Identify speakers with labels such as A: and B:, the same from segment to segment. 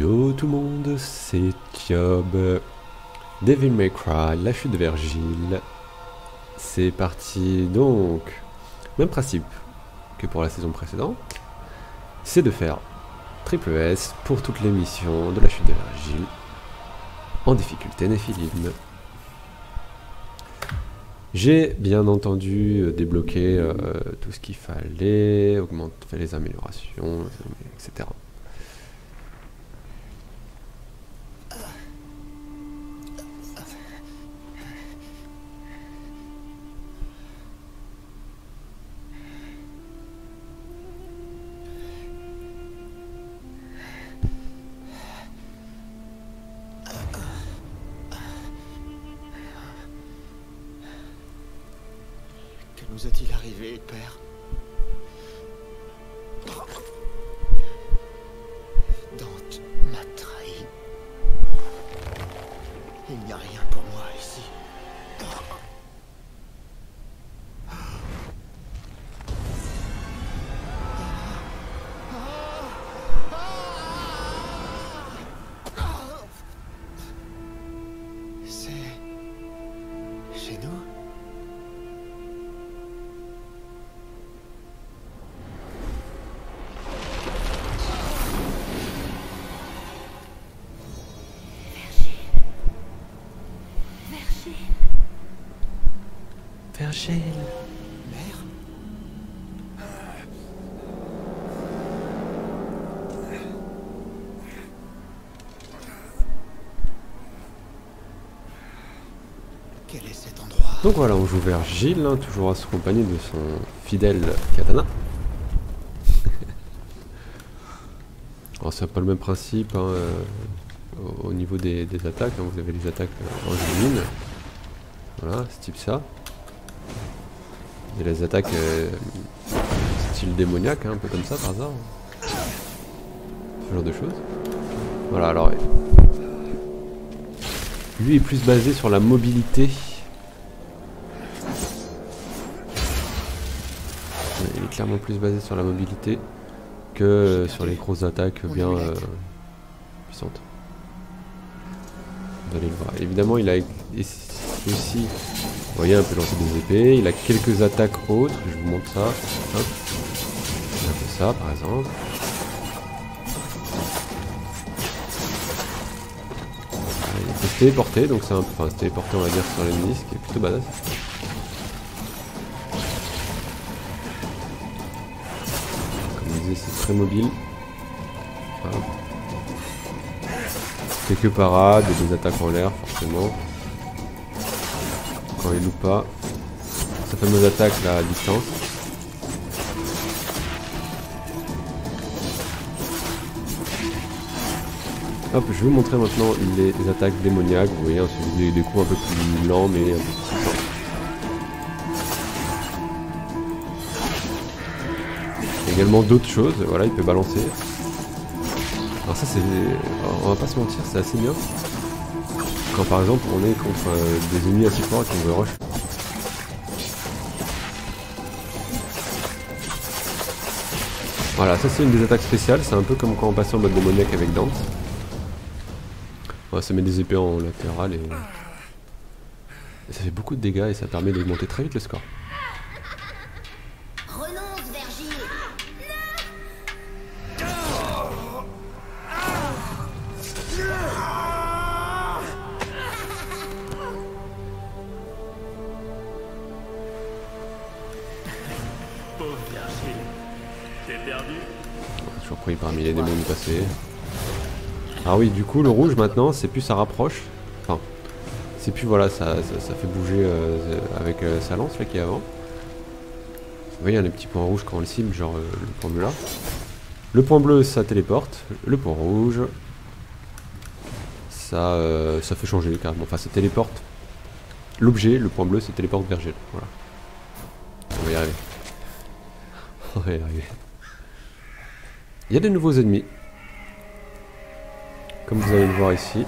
A: Yo tout le monde, c'est Thiob. Devil May Cry, la chute de Vergil. C'est parti donc. Même principe que pour la saison précédente. C'est de faire triple S pour toutes les missions de la chute de Vergil. En difficulté Néphilim. J'ai bien entendu débloqué tout ce qu'il fallait, augmenter les améliorations, etc.
B: Que nous est-il arrivé, Père? Dante m'a trahi. Il n'y a rien pour moi ici. C'est chez nous?
A: Vergil.
B: Mère? Quel est cet endroit?
A: Donc voilà, on joue Vergil, hein, toujours accompagné de son fidèle katana. Alors c'est pas le même principe hein, au niveau des attaques, hein, vous avez les attaques en gémine. Voilà, c'est type ça. Et les attaques style démoniaque, hein, un peu comme ça par hasard. Ce genre de choses. Voilà, alors lui est plus basé sur la mobilité. Il est clairement plus basé sur la mobilité que sur les grosses attaques bien puissantes. Vous allez le voir. Évidemment, il a aussi, vous voyez, un peu lancé des épées. Il a quelques attaques autres. Je vous montre ça. Hop. Il a un peu ça, par exemple. Il peut se téléporter, donc c'est un peu, enfin, se téléporter, on va dire, sur l'ennemi, ce qui est plutôt badass. Comme je disais, c'est très mobile. Hop. Quelques parades et des attaques en l'air, forcément. Quand il loupe pas. Sa fameuse attaque là à distance. Hop, je vais vous montrer maintenant les attaques démoniaques. Vous voyez, hein, c'est des coups un peu plus lents mais un peu plus puissants. Il y a également d'autres choses, voilà, il peut balancer. Alors ça c'est, on va pas se mentir, c'est assez bien. Quand par exemple on est contre des ennemis assez forts qui nous rush. Voilà, ça c'est une des attaques spéciales, c'est un peu comme quand on passait en mode démoniaque avec Dante. Ouais, ça met des épées en latéral et ça fait beaucoup de dégâts et ça permet d'augmenter très vite le score.
C: Renonce, Vergil.
D: Pauvre Vergil, t'es perdu?
A: Toujours pris parmi les démons du passé. Ah oui, du coup, le rouge maintenant, c'est plus ça rapproche. Enfin, c'est plus voilà, ça fait bouger avec sa lance là qui est avant. Vous voyez, il y a des petits points rouges quand on le cible, genre le point bleu là. Le point bleu, ça téléporte. Le point rouge, ça fait changer carrément. Enfin, ça téléporte. L'objet, le point bleu, ça téléporte Vergil. Voilà. On va y arriver. On va y arriver. Il y a des nouveaux ennemis. Comme vous allez le voir ici.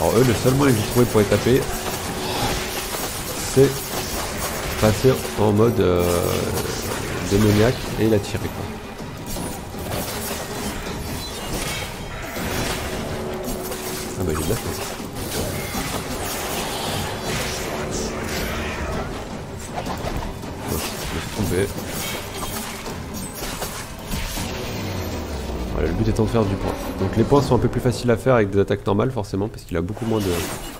A: Alors eux, le seul moyen que j'ai trouvé pour les taper, c'est passer en mode démoniaque et la tirer quoi. Ah bah j'ai bien fait. Je me suis trompé. Voilà, le but étant de faire du point. Donc les points sont un peu plus faciles à faire avec des attaques normales forcément parce qu'il a beaucoup moins de,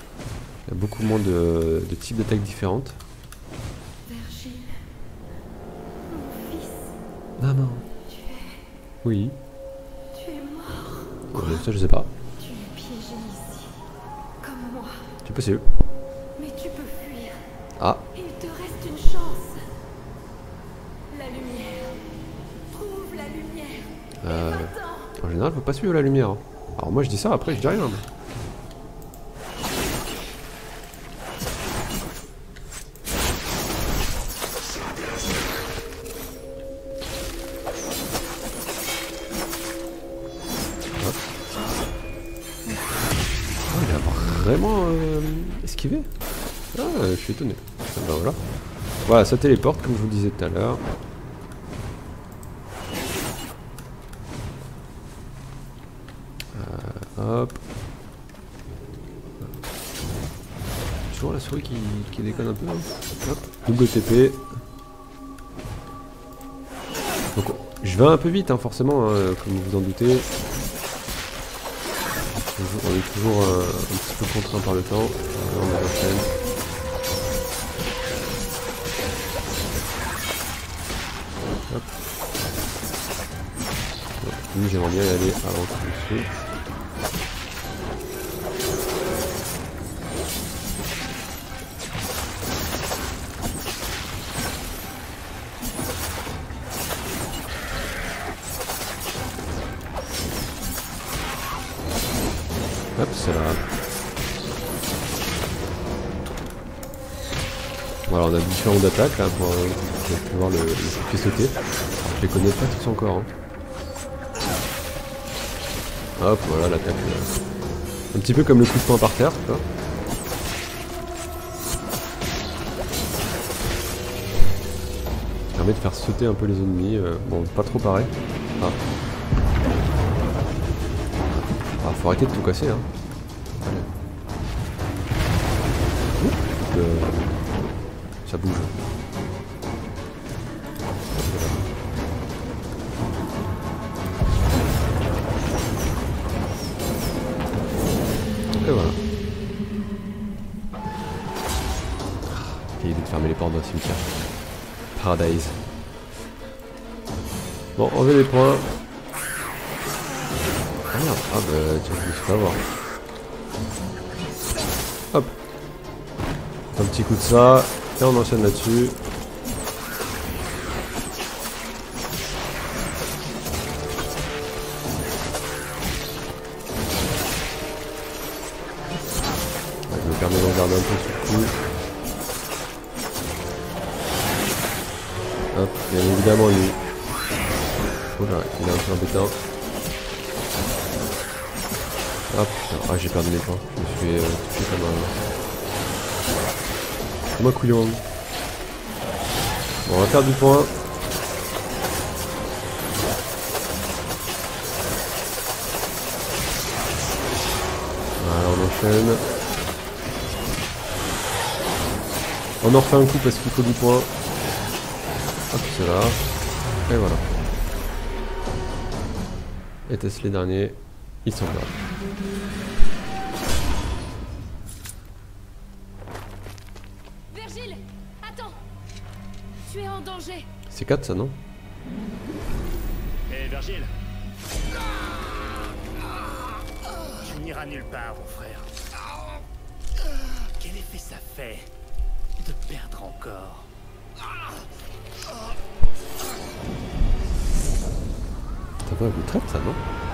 A: de types d'attaques différentes.
C: Virgile, mon fils,
A: Maman. Oui.
C: tu es mort.
A: Ça je sais pas.
C: Tu es piégé ici, comme moi.
A: C'est possible.
C: Mais tu peux fuir.
A: Ah.
C: Il te reste une chance. La lumière. Trouve la lumière.
A: En général, faut pas suivre la lumière. Hein. Alors moi je dis ça, après je dis rien. Oh, il a vraiment esquivé. Ah, je suis étonné. Ah, bah, voilà. Voilà, ça téléporte comme je vous disais tout à l'heure. Hop. Toujours la souris qui déconne un peu. Hein. Hop. Double TP. Donc je vais un peu vite hein, forcément, hein, comme vous vous en doutez. On est toujours un petit peu contraint par le temps. Là, on a la chaîne. Hop. Lui j'aimerais bien y aller avant tout dessus. Hop, c'est là. Voilà, on a différentes attaques là pour voir le pied sauter. Alors, je les connais pas tous encore. Hein. Hop, voilà l'attaque. Un petit peu comme le coup de poing par terre. Tu vois. Ça permet de faire sauter un peu les ennemis. Bon, pas trop pareil. Ah. Ah, faut arrêter de tout casser, hein. Ça bouge. Et voilà. J'ai idée de fermer les portes d'un cimetière. Paradise. Bon, enlever les points. Ah merde, ah bah tiens, je me suis fait avoir. Hop. Un petit coup de ça, et on enchaîne là-dessus. Ouais, je me permets d'en garder un peu sous le coup. Hop, bien évidemment lui. Voilà, il est un peu embêtant. Ah putain, ah j'ai perdu mes points. Je me suis touché comme un couillon. Bon, on va faire du point. Voilà, on enchaîne. On en refait un coup parce qu'il faut du point. Hop, c'est là. Et voilà. Et test les derniers. Ils sont là.
C: Virgile, attends. Tu es en danger.
A: C'est 4 ça, non?
D: Hé, Virgile. Tu n'iras nulle part, mon frère. Quel effet ça fait de perdre encore?
A: Ça va, vous traite ça, non?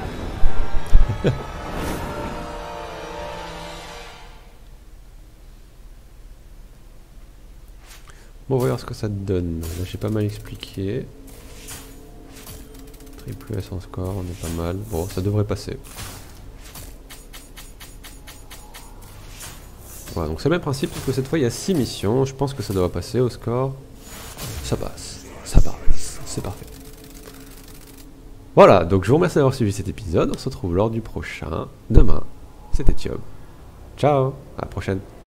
A: Bon, on va voir ce que ça donne. Là, j'ai pas mal expliqué. Triple S en score, on est pas mal. Bon, ça devrait passer. Voilà, donc c'est le même principe, sauf que cette fois il y a 6 missions. Je pense que ça doit passer au score. Ça passe, c'est parfait. Voilà, donc je vous remercie d'avoir suivi cet épisode. On se retrouve lors du prochain. Demain, c'était Thiob. Ciao, à la prochaine.